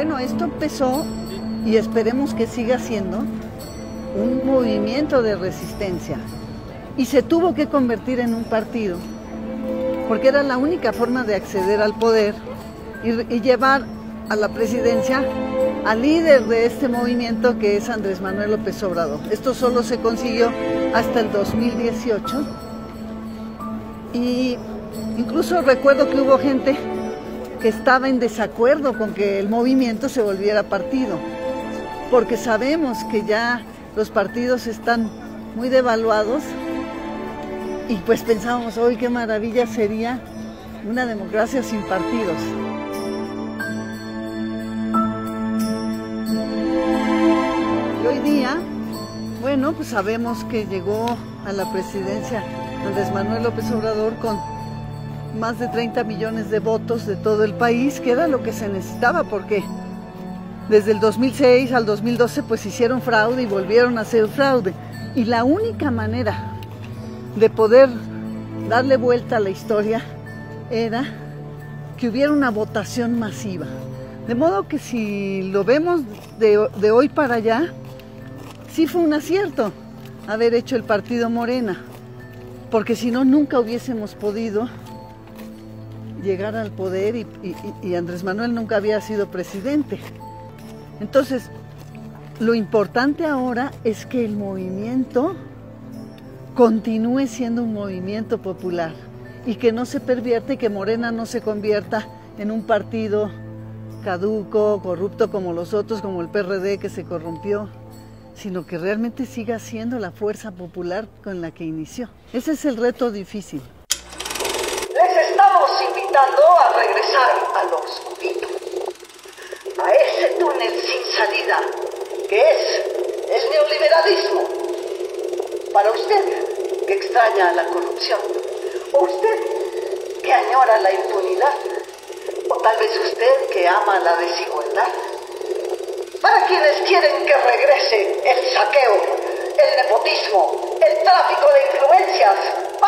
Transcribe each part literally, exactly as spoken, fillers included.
Bueno, esto empezó, y esperemos que siga siendo, un movimiento de resistencia. Y se tuvo que convertir en un partido, porque era la única forma de acceder al poder y, y llevar a la presidencia al líder de este movimiento, que es Andrés Manuel López Obrador. Esto solo se consiguió hasta el dos mil dieciocho. Y incluso recuerdo que hubo gente que estaba en desacuerdo con que el movimiento se volviera partido, porque sabemos que ya los partidos están muy devaluados, y pues pensábamos, hoy qué maravilla sería una democracia sin partidos. Y hoy día, bueno, pues sabemos que llegó a la presidencia Andrés Manuel López Obrador con más de treinta millones de votos de todo el país, que era lo que se necesitaba, porque desde el dos mil seis al dos mil doce pues hicieron fraude y volvieron a hacer fraude. Y la única manera de poder darle vuelta a la historia era que hubiera una votación masiva. De modo que si lo vemos de, de hoy para allá, sí fue un acierto haber hecho el partido Morena, porque si no, nunca hubiésemos podido llegar al poder, y, y, y Andrés Manuel nunca había sido presidente. Entonces, lo importante ahora es que el movimiento continúe siendo un movimiento popular y que no se pervierta, y que Morena no se convierta en un partido caduco, corrupto como los otros, como el P R D que se corrompió, sino que realmente siga siendo la fuerza popular con la que inició. Ese es el reto difícil. Les estamos invitando a regresar a lo oscurito, a ese túnel sin salida que es el neoliberalismo. Para usted que extraña la corrupción, o usted que añora la impunidad, o tal vez usted que ama la desigualdad. Para quienes quieren que regrese el saqueo, el nepotismo, el tráfico de influencias,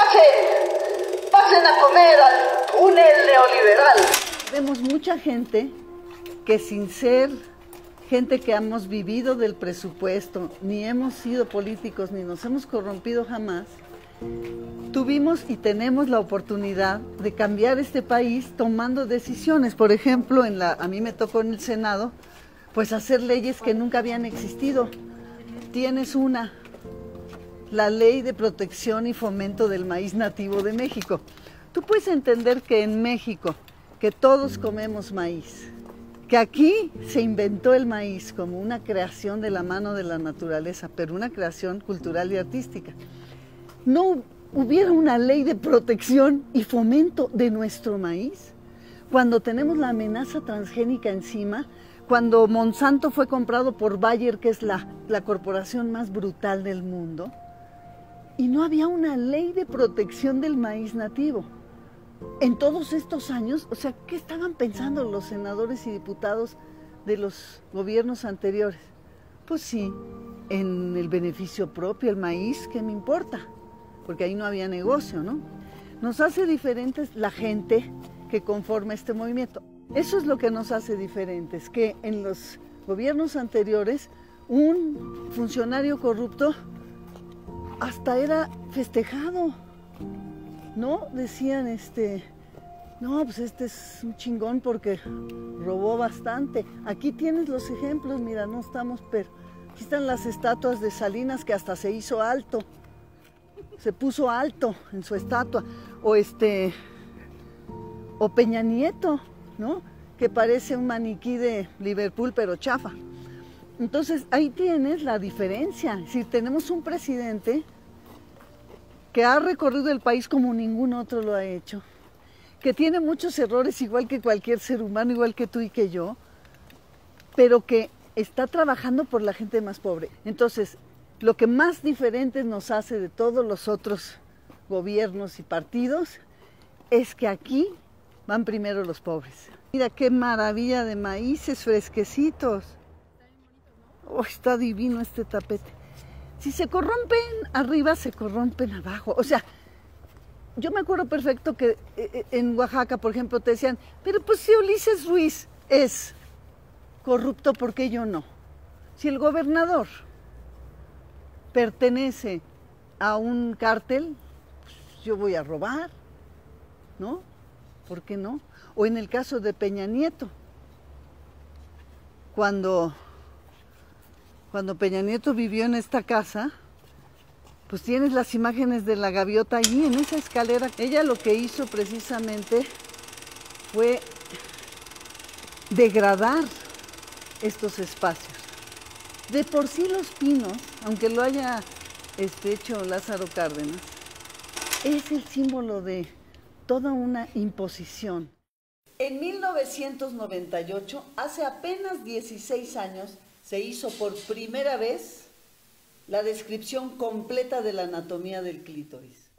pasen, pasen a comer al túnel neoliberal. Vemos mucha gente que, sin ser gente que hemos vivido del presupuesto, ni hemos sido políticos, ni nos hemos corrompido jamás, tuvimos y tenemos la oportunidad de cambiar este país tomando decisiones. Por ejemplo, en la, a mí me tocó en el Senado, pues hacer leyes que nunca habían existido. Tienes una, la Ley de Protección y Fomento del Maíz Nativo de México. Tú puedes entender que en México, que todos comemos maíz, que aquí se inventó el maíz como una creación de la mano de la naturaleza, pero una creación cultural y artística, no hubiera una ley de protección y fomento de nuestro maíz, cuando tenemos la amenaza transgénica encima, cuando Monsanto fue comprado por Bayer, que es la, la corporación más brutal del mundo, y no había una ley de protección del maíz nativo. En todos estos años, o sea, ¿qué estaban pensando los senadores y diputados de los gobiernos anteriores? Pues sí, en el beneficio propio, el maíz, ¿qué me importa? Porque ahí no había negocio, ¿no? Nos hace diferentes la gente que conforma este movimiento. Eso es lo que nos hace diferentes, que en los gobiernos anteriores un funcionario corrupto hasta era festejado, ¿no? Decían, este, no, pues este es un chingón porque robó bastante. Aquí tienes los ejemplos, mira, no estamos, pero aquí están las estatuas de Salinas, que hasta se hizo alto, se puso alto en su estatua, o este, o Peña Nieto, ¿no? Que parece un maniquí de Liverpool, pero chafa. Entonces, ahí tienes la diferencia. Si tenemos un presidente que ha recorrido el país como ningún otro lo ha hecho, que tiene muchos errores igual que cualquier ser humano, igual que tú y que yo, pero que está trabajando por la gente más pobre. Entonces, lo que más diferentes nos hace de todos los otros gobiernos y partidos es que aquí van primero los pobres. Mira qué maravilla de maíces fresquecitos. Oh, está divino este tapete. Si se corrompen arriba, se corrompen abajo. O sea, yo me acuerdo perfecto que en Oaxaca, por ejemplo, te decían, pero pues si Ulises Ruiz es corrupto, ¿por qué yo no? Si el gobernador pertenece a un cártel, pues yo voy a robar, ¿no? ¿Por qué no? O en el caso de Peña Nieto, cuando, cuando Peña Nieto vivió en esta casa, pues tienes las imágenes de la gaviota allí en esa escalera. Ella lo que hizo precisamente fue degradar estos espacios. De por sí Los Pinos, aunque lo haya este, hecho Lázaro Cárdenas, es el símbolo de toda una imposición. En mil novecientos noventa y ocho, hace apenas dieciséis años, se hizo por primera vez la descripción completa de la anatomía del clítoris.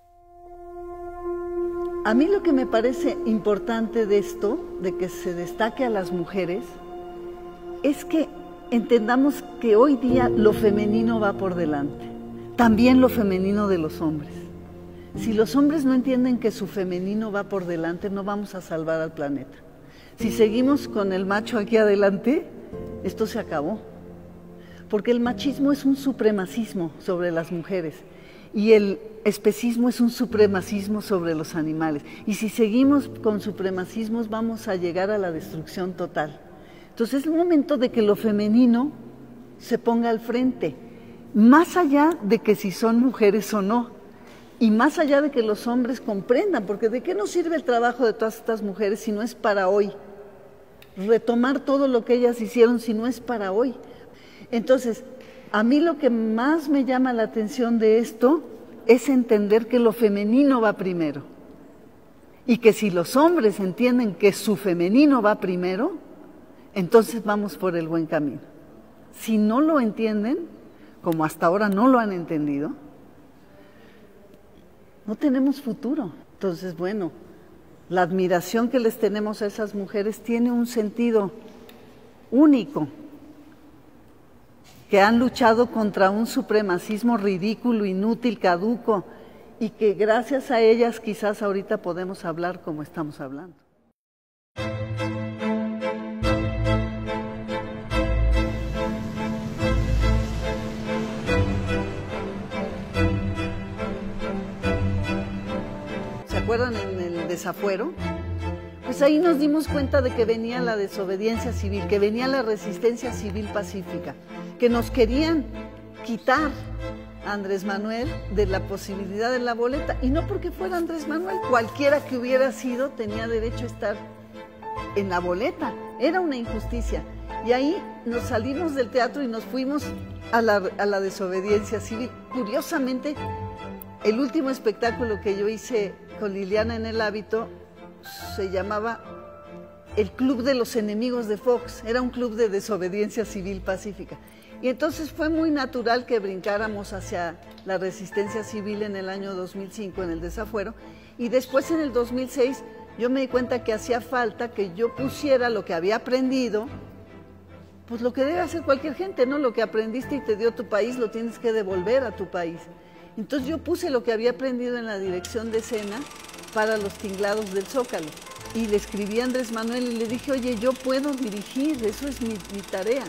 A mí lo que me parece importante de esto, de que se destaque a las mujeres, es que entendamos que hoy día lo femenino va por delante, también lo femenino de los hombres. Si los hombres no entienden que su femenino va por delante, no vamos a salvar al planeta. Si seguimos con el macho aquí adelante, esto se acabó. Porque el machismo es un supremacismo sobre las mujeres y el especismo es un supremacismo sobre los animales. Y si seguimos con supremacismos vamos a llegar a la destrucción total. Entonces es el momento de que lo femenino se ponga al frente, más allá de que si son mujeres o no, y más allá de que los hombres comprendan, porque ¿de qué nos sirve el trabajo de todas estas mujeres si no es para hoy? Retomar todo lo que ellas hicieron si no es para hoy. Entonces, a mí lo que más me llama la atención de esto es entender que lo femenino va primero. Y que si los hombres entienden que su femenino va primero, entonces vamos por el buen camino. Si no lo entienden, como hasta ahora no lo han entendido, no tenemos futuro. Entonces, bueno, la admiración que les tenemos a esas mujeres tiene un sentido único, que han luchado contra un supremacismo ridículo, inútil, caduco, y que gracias a ellas quizás ahorita podemos hablar como estamos hablando. ¿Se acuerdan en el desafuero? Pues ahí nos dimos cuenta de que venía la desobediencia civil, que venía la resistencia civil pacífica, que nos querían quitar a Andrés Manuel de la posibilidad de la boleta, y no porque fuera Andrés Manuel, cualquiera que hubiera sido tenía derecho a estar en la boleta, era una injusticia. Y ahí nos salimos del teatro y nos fuimos a la, a la desobediencia civil. Curiosamente, el último espectáculo que yo hice con Liliana en el Hábito se llamaba el Club de los Enemigos de Fox, era un club de desobediencia civil pacífica. Y entonces fue muy natural que brincáramos hacia la resistencia civil en el año dos mil cinco, en el desafuero, y después en el dos mil seis yo me di cuenta que hacía falta que yo pusiera lo que había aprendido, pues lo que debe hacer cualquier gente, ¿no? Lo que aprendiste y te dio tu país, lo tienes que devolver a tu país. Entonces yo puse lo que había aprendido en la dirección de escena para los tinglados del Zócalo. Y le escribí a Andrés Manuel y le dije, oye, yo puedo dirigir, eso es mi, mi tarea.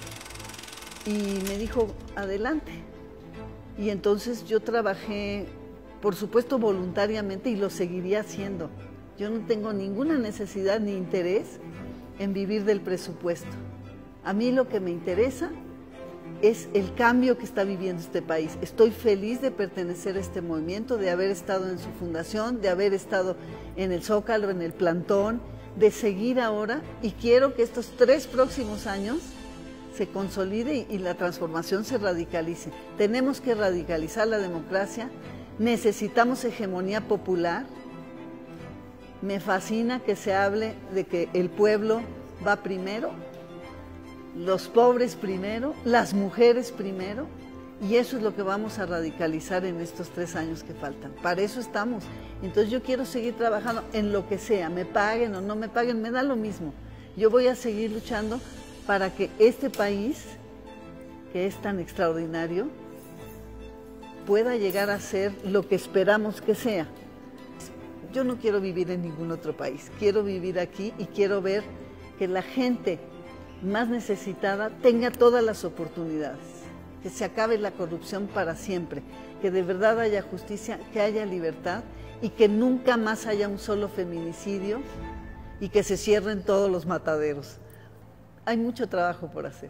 Y me dijo, adelante. Y entonces yo trabajé, por supuesto, voluntariamente y lo seguiría haciendo. Yo no tengo ninguna necesidad ni interés en vivir del presupuesto. A mí lo que me interesa es el cambio que está viviendo este país. Estoy feliz de pertenecer a este movimiento, de haber estado en su fundación, de haber estado en el Zócalo, en el plantón, de seguir ahora, y quiero que estos tres próximos años se consolide y, y la transformación se radicalice. Tenemos que radicalizar la democracia, necesitamos hegemonía popular. Me fascina que se hable de que el pueblo va primero, los pobres primero, las mujeres primero, y eso es lo que vamos a radicalizar en estos tres años que faltan. Para eso estamos. Entonces yo quiero seguir trabajando en lo que sea, me paguen o no me paguen, me da lo mismo. Yo voy a seguir luchando para que este país, que es tan extraordinario, pueda llegar a ser lo que esperamos que sea. Yo no quiero vivir en ningún otro país, quiero vivir aquí y quiero ver que la gente más necesitada tenga todas las oportunidades, que se acabe la corrupción para siempre, que de verdad haya justicia, que haya libertad y que nunca más haya un solo feminicidio y que se cierren todos los mataderos. Hay mucho trabajo por hacer.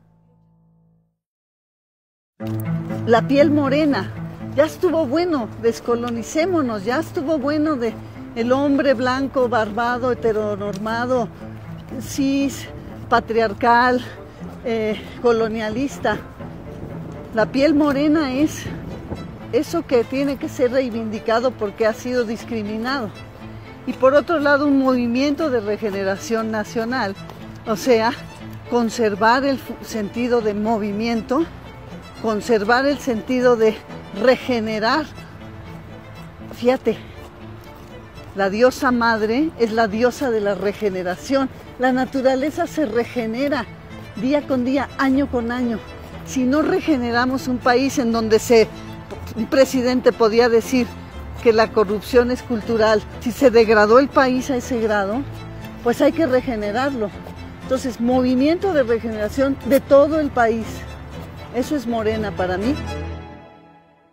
La piel morena, ya estuvo bueno, descolonicémonos, ya estuvo bueno de el hombre blanco, barbado, heteronormado, cis, patriarcal, eh, colonialista. La piel morena es eso que tiene que ser reivindicado porque ha sido discriminado. Y por otro lado, un movimiento de regeneración nacional, o sea, conservar el sentido de movimiento, conservar el sentido de regenerar. Fíjate, la diosa madre es la diosa de la regeneración. La naturaleza se regenera día con día, año con año. Si no regeneramos un país en donde se, un presidente podía decir que la corrupción es cultural, si se degradó el país a ese grado, pues hay que regenerarlo. Entonces, movimiento de regeneración de todo el país. Eso es Morena para mí.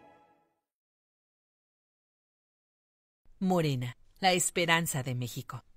Morena, la esperanza de México.